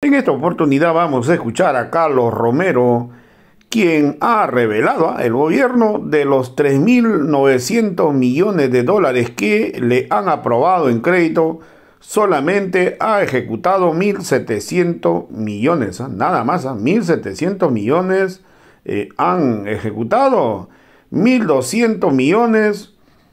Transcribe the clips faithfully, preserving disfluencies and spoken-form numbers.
En esta oportunidad vamos a escuchar a Carlos Romero, quien ha revelado a el gobierno de los tres mil novecientos millones de dólares que le han aprobado en crédito, solamente ha ejecutado mil setecientos millones, ¿eh? Nada más, ¿eh? mil setecientos millones eh, han ejecutado, mil doscientos millones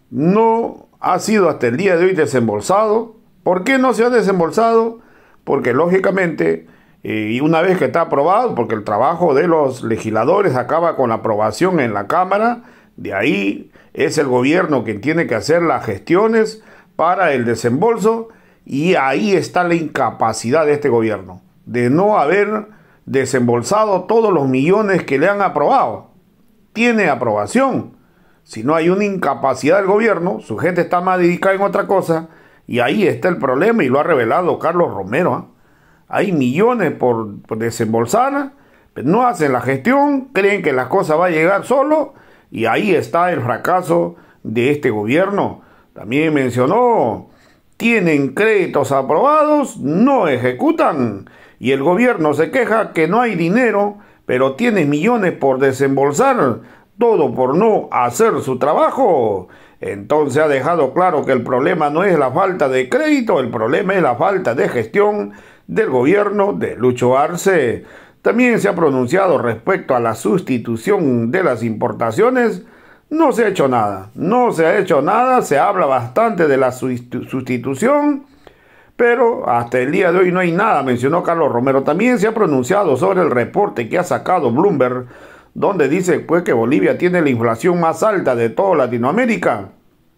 no ha sido hasta el día de hoy desembolsado. ¿Por qué no se ha desembolsado? Porque lógicamente, eh, y una vez que está aprobado, porque el trabajo de los legisladores acaba con la aprobación en la Cámara, de ahí es el gobierno quien tiene que hacer las gestiones para el desembolso, y ahí está la incapacidad de este gobierno, de no haber desembolsado todos los millones que le han aprobado. Tiene aprobación. Si no hay una incapacidad del gobierno, su gente está más dedicada en otra cosa, y ahí está el problema, y lo ha revelado Carlos Romero, ¿eh? Hay millones por, por desembolsar, pero no hacen la gestión, creen que las cosas van a llegar solo, y ahí está el fracaso de este gobierno. También mencionó, tienen créditos aprobados, no ejecutan, y el gobierno se queja que no hay dinero, pero tiene millones por desembolsar, todo por no hacer su trabajo. Entonces ha dejado claro que el problema no es la falta de crédito, el problema es la falta de gestión del gobierno de Lucho Arce. También se ha pronunciado respecto a la sustitución de las importaciones. No se ha hecho nada, no se ha hecho nada, se habla bastante de la sustitución, pero hasta el día de hoy no hay nada, mencionó Carlos Romero. También se ha pronunciado sobre el reporte que ha sacado Bloomberg, donde dice pues que Bolivia tiene la inflación más alta de toda Latinoamérica,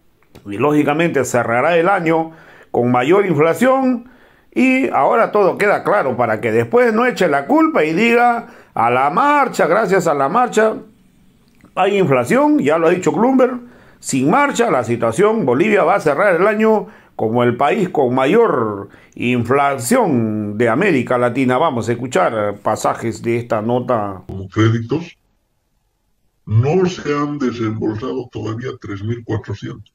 y lógicamente cerrará el año con mayor inflación. Y ahora todo queda claro para que después no eche la culpa y diga, a la marcha, gracias a la marcha hay inflación. Ya lo ha dicho Bloomberg, sin marcha la situación, Bolivia va a cerrar el año como el país con mayor inflación de América Latina. Vamos a escuchar pasajes de esta nota. Como créditos, no se han desembolsado todavía tres mil cuatrocientos.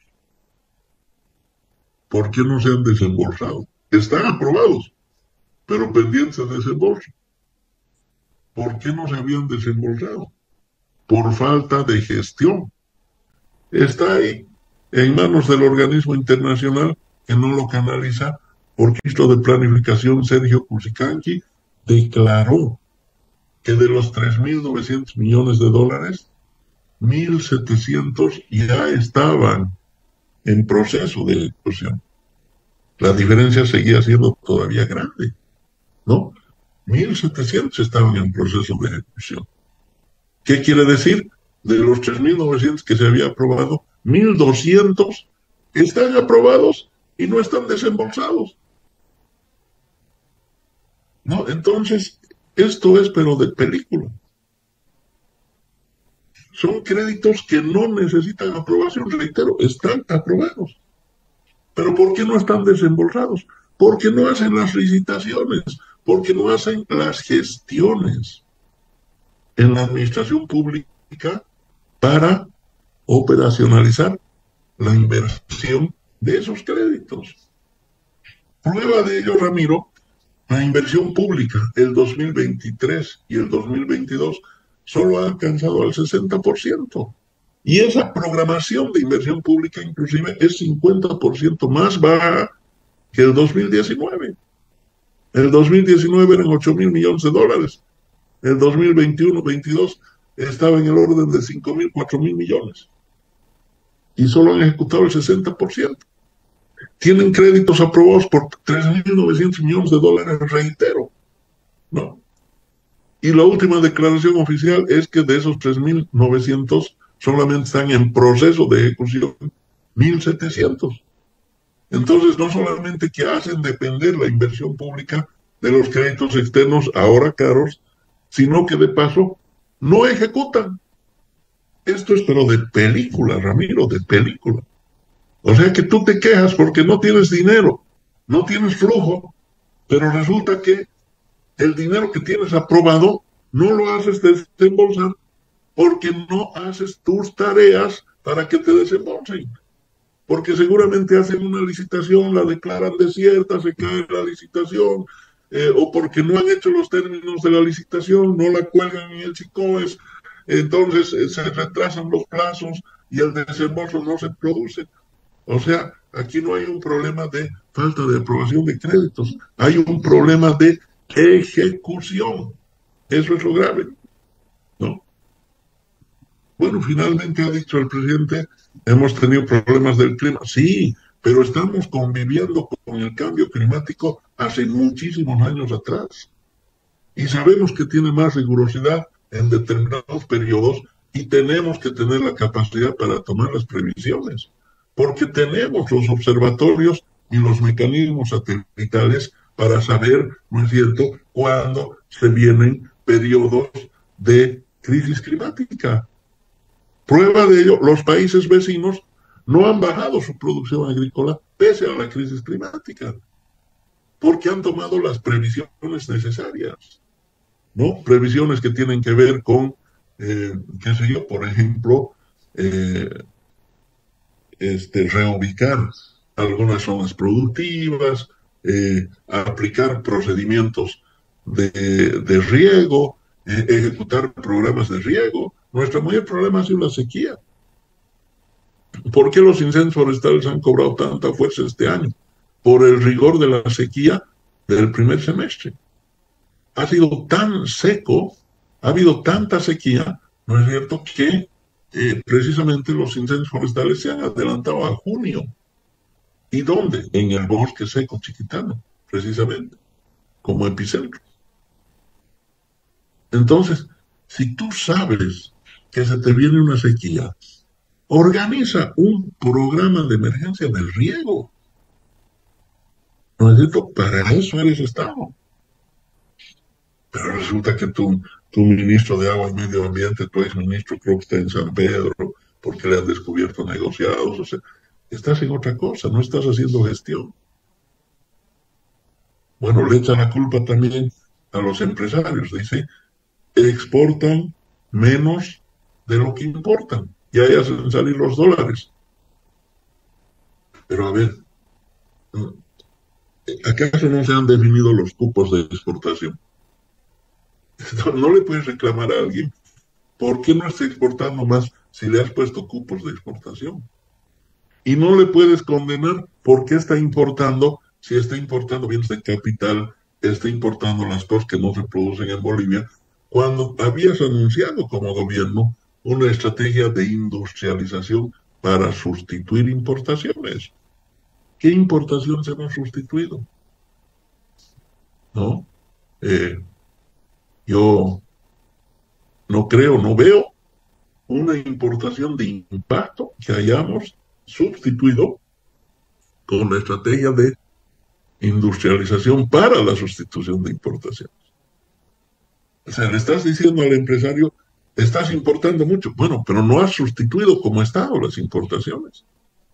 ¿Por qué no se han desembolsado? Están aprobados, pero pendientes de desembolso. ¿Por qué no se habían desembolsado? Por falta de gestión. Está ahí, en manos del organismo internacional que no lo canaliza, porque el ministro de Planificación, Sergio Cusicanqui, declaró que de los tres mil novecientos millones de dólares, mil setecientos ya estaban en proceso de ejecución. La diferencia seguía siendo todavía grande, ¿no? mil setecientos estaban en proceso de ejecución. ¿Qué quiere decir? De los tres mil novecientos que se había aprobado, mil doscientos están aprobados y no están desembolsados, ¿no? Entonces, esto es pero de película. Son créditos que no necesitan aprobación, reitero, están aprobados. ¿Pero por qué no están desembolsados? Porque no hacen las licitaciones, porque no hacen las gestiones en la administración pública para operacionalizar la inversión de esos créditos. Prueba de ello, Ramiro, la inversión pública, el dos mil veintitrés y el dos mil veintidós, solo ha alcanzado al sesenta por ciento. Y esa programación de inversión pública inclusive es cincuenta por ciento más baja que el dos mil diecinueve. El dos mil diecinueve eran ocho mil millones de dólares. El dos mil veintiuno veintidós estaba en el orden de cinco mil, cuatro mil millones. Y solo han ejecutado el sesenta por ciento. Tienen créditos aprobados por tres mil novecientos millones de dólares, reitero, ¿no? Y la última declaración oficial es que de esos tres mil novecientos solamente están en proceso de ejecución mil setecientos. Entonces, no solamente que hacen depender la inversión pública de los créditos externos ahora caros, sino que de paso no ejecutan. Esto es pero de película, Ramiro, de película. O sea que tú te quejas porque no tienes dinero, no tienes flujo, pero resulta que el dinero que tienes aprobado no lo haces desembolsar porque no haces tus tareas para que te desembolsen. Porque seguramente hacen una licitación, la declaran desierta, se cae la licitación, eh, o porque no han hecho los términos de la licitación, no la cuelgan en el SICOES, entonces eh, se retrasan los plazos y el desembolso no se produce. O sea, aquí no hay un problema de falta de aprobación de créditos, hay un problema de ejecución. Eso es lo grave, ¿no? Bueno, finalmente ha dicho el presidente, hemos tenido problemas del clima. Sí, pero estamos conviviendo con el cambio climático hace muchísimos años atrás. Y sabemos que tiene más rigurosidad en determinados periodos y tenemos que tener la capacidad para tomar las previsiones, porque tenemos los observatorios y los mecanismos satelitales para saber, ¿no es cierto?, cuándo se vienen periodos de crisis climática. Prueba de ello, los países vecinos no han bajado su producción agrícola pese a la crisis climática, porque han tomado las previsiones necesarias, ¿no? Previsiones que tienen que ver con, eh, qué sé yo, por ejemplo, eh, este, reubicar algunas zonas productivas, eh, aplicar procedimientos de, de riego, eh, ejecutar programas de riego. Nuestro mayor problema ha sido la sequía. ¿Por qué los incendios forestales han cobrado tanta fuerza este año? Por el rigor de la sequía del primer semestre. Ha sido tan seco, ha habido tanta sequía, ¿no es cierto?, que eh, precisamente los incendios forestales se han adelantado a junio. ¿Y dónde? En el bosque seco chiquitano, precisamente, como epicentro. Entonces, si tú sabes que se te viene una sequía, organiza un programa de emergencia del riego. ¿No es cierto? Para eso eres Estado. Pero resulta que tu, tu ministro de Agua y Medio Ambiente, tu ex ministro, creo que está en San Pedro, porque le han descubierto negociados. O sea, estás en otra cosa, no estás haciendo gestión. Bueno, le echan la culpa también a los empresarios. Dice, exportan menos de lo que importan. Y ahí hacen salir los dólares. Pero a ver, ¿acaso no se han definido los cupos de exportación? No le puedes reclamar a alguien por qué no está exportando más si le has puesto cupos de exportación. Y no le puedes condenar por qué está importando, si está importando bienes de capital, está importando las cosas que no se producen en Bolivia, cuando habías anunciado como gobierno una estrategia de industrialización para sustituir importaciones. ¿Qué importaciones hemos sustituido? ¿No? Eh, yo no creo, no veo una importación de impacto que hayamos sustituido con la estrategia de industrialización para la sustitución de importaciones. O sea, le estás diciendo al empresario, estás importando mucho. Bueno, pero no has sustituido como Estado las importaciones.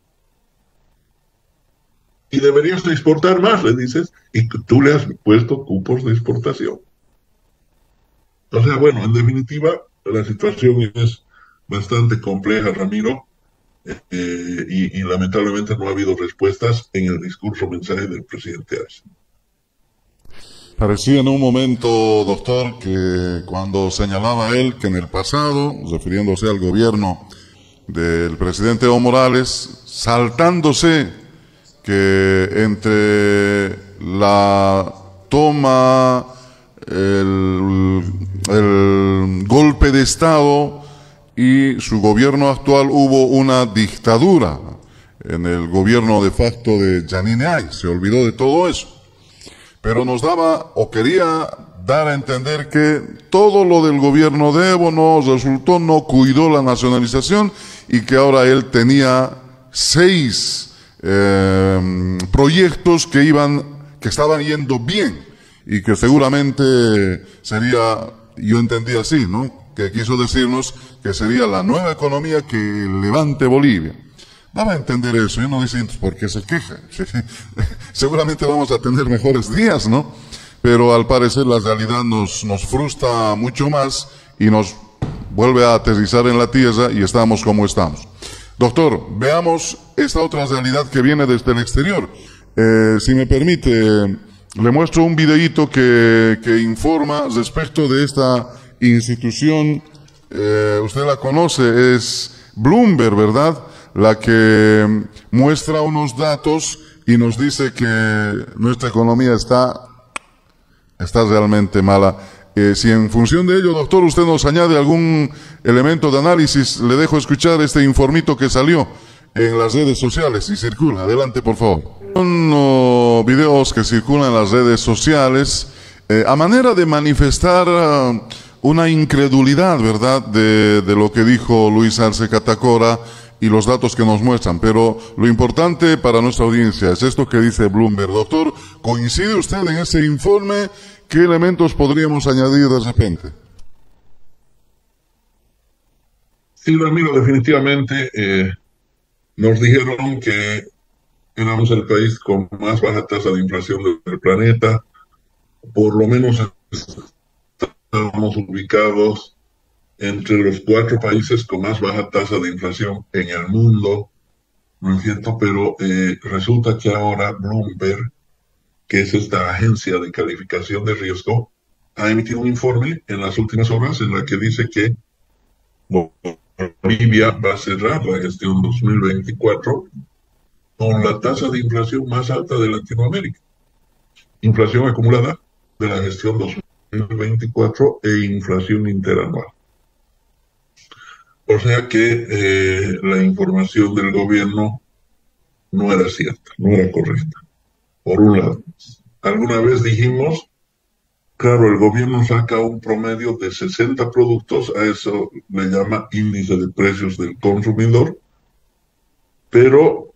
Y deberías exportar más, le dices, y tú le has puesto cupos de exportación. O sea, bueno, en definitiva, la situación es bastante compleja, Ramiro, eh, y, y lamentablemente no ha habido respuestas en el discurso mensaje del presidente Arce. Parecía en un momento, doctor, que cuando señalaba él que en el pasado, refiriéndose al gobierno del presidente Evo Morales, saltándose que entre la toma, el, el golpe de Estado y su gobierno actual hubo una dictadura en el gobierno de facto de Janine Áñez. Se olvidó de todo eso. Pero nos daba, o quería dar a entender que todo lo del gobierno de Evo no resultó, no cuidó la nacionalización y que ahora él tenía seis eh, proyectos que iban, que estaban yendo bien y que seguramente sería, yo entendí así, ¿no? Que quiso decirnos que sería la nueva economía que levante Bolivia. Daba a entender eso, yo no decía por qué se queja. Seguramente vamos a tener mejores días, ¿no? Pero al parecer la realidad nos, nos frustra mucho más y nos vuelve a aterrizar en la tierra y estamos como estamos. Doctor, veamos esta otra realidad que viene desde el exterior. Eh, si me permite, le muestro un videíto que, que informa respecto de esta institución. Eh, usted la conoce, es Bloomberg, ¿verdad? La que muestra unos datos y nos dice que nuestra economía está, está realmente mala. Eh, si en función de ello, doctor, usted nos añade algún elemento de análisis, le dejo escuchar este informito que salió en las redes sociales y circula. Adelante, por favor. Son uh, videos que circulan en las redes sociales eh, a manera de manifestar uh, una incredulidad, ¿verdad?, de, de lo que dijo Luis Arce Catacora y los datos que nos muestran. Pero lo importante para nuestra audiencia es esto que dice Bloomberg. Doctor, ¿coincide usted en ese informe? ¿Qué elementos podríamos añadir de repente? Sí, Ramiro, definitivamente eh, nos dijeron que éramos el país con más baja tasa de inflación del planeta. Por lo menos estábamos ubicados entre los cuatro países con más baja tasa de inflación en el mundo, ¿no es cierto? Pero eh, resulta que ahora Bloomberg, que es esta agencia de calificación de riesgo, ha emitido un informe en las últimas horas en la que dice que Bolivia va a cerrar la gestión dos mil veinticuatro con la tasa de inflación más alta de Latinoamérica. Inflación acumulada de la gestión dos mil veinticuatro e inflación interanual. O sea que eh, la información del gobierno no era cierta, no era correcta. Por un lado, alguna vez dijimos, claro, el gobierno saca un promedio de sesenta productos, a eso le llama índice de precios del consumidor, pero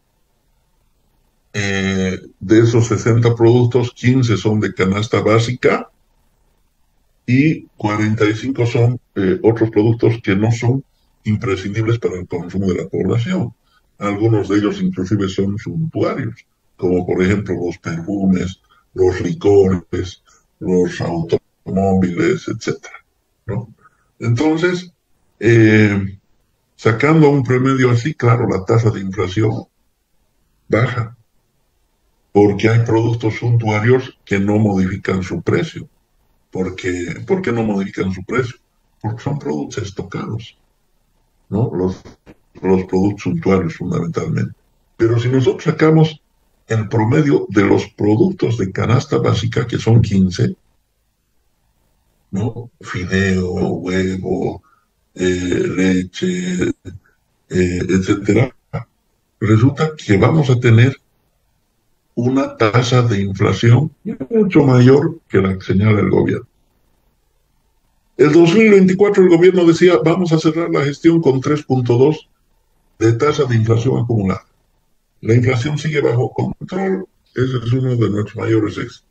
eh, de esos sesenta productos, quince son de canasta básica y cuarenta y cinco son eh, otros productos que no son imprescindibles para el consumo de la población. Algunos de ellos inclusive son suntuarios, como por ejemplo los perfumes, los licores, los automóviles, etcétera, ¿no? Entonces, eh, sacando un promedio así, claro, la tasa de inflación baja, porque hay productos suntuarios que no modifican su precio. Porque, ¿por qué no modifican su precio? Porque son productos estocados, ¿no? Los, los productos suntuarios fundamentalmente. Pero si nosotros sacamos el promedio de los productos de canasta básica, que son quince, ¿no? Fideo, huevo, eh, leche, eh, etcétera, resulta que vamos a tener una tasa de inflación mucho mayor que la que señala el gobierno. El dos mil veinticuatro el gobierno decía, vamos a cerrar la gestión con tres punto dos de tasa de inflación acumulada. La inflación sigue bajo control, ese es uno de nuestros mayores éxitos.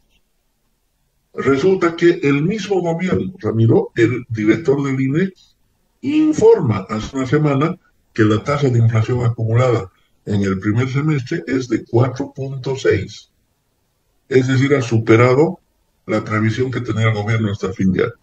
Resulta que el mismo gobierno, Ramiro, el director del I N E, informa hace una semana que la tasa de inflación acumulada en el primer semestre es de cuatro punto seis. Es decir, ha superado la previsión que tenía el gobierno hasta fin de año.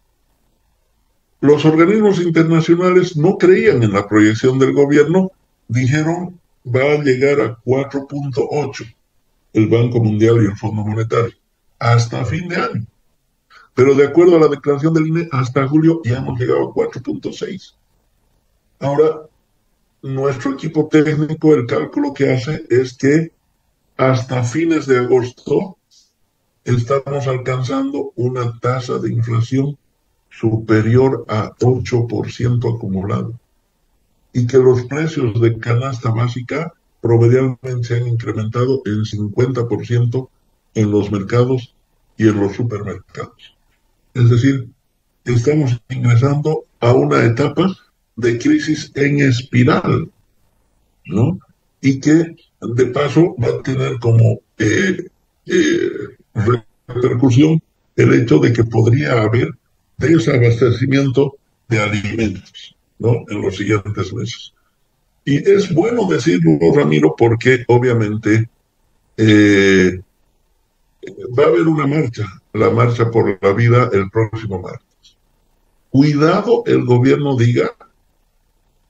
Los organismos internacionales no creían en la proyección del gobierno, dijeron va a llegar a cuatro punto ocho, el Banco Mundial y el Fondo Monetario, hasta fin de año. Pero de acuerdo a la declaración del I N E, hasta julio ya hemos llegado a cuatro punto seis. Ahora, nuestro equipo técnico, el cálculo que hace es que hasta fines de agosto estamos alcanzando una tasa de inflación superior a ocho por ciento acumulado y que los precios de canasta básica promedialmente se han incrementado en cincuenta por ciento en los mercados y en los supermercados. Es decir, estamos ingresando a una etapa de crisis en espiral, ¿no? Y que, de paso, va a tener como eh, eh, repercusión el hecho de que podría haber desabastecimiento de alimentos, ¿no?, en los siguientes meses. Y es bueno decirlo, Ramiro, porque obviamente eh, va a haber una marcha, la marcha por la vida el próximo martes. Cuidado el gobierno diga,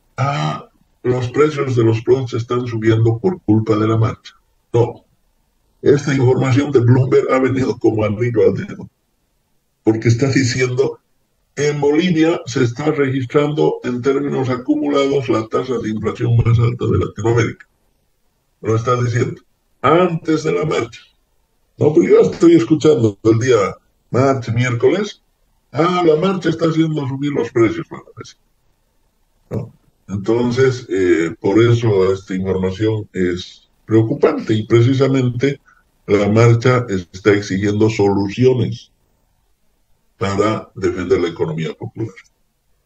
ah, los precios de los productos están subiendo por culpa de la marcha. No, esta información de Bloomberg ha venido como anillo al dedo, porque está diciendo, en Bolivia se está registrando en términos acumulados la tasa de inflación más alta de Latinoamérica. Lo está diciendo, antes de la marcha. No, pues yo estoy escuchando el día martes, miércoles, ah, la marcha está haciendo subir los precios, ¿no? Entonces, eh, por eso esta información es preocupante y precisamente la marcha está exigiendo soluciones para defender la economía popular.